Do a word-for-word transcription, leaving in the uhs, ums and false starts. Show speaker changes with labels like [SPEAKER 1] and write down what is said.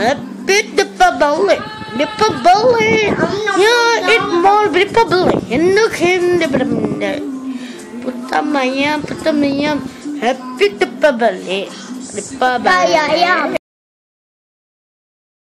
[SPEAKER 1] Happy Republic. Republic. Yeah, it more Republic. In the kingdom. Pertamanya, pertamanya Happy Republic. Republic.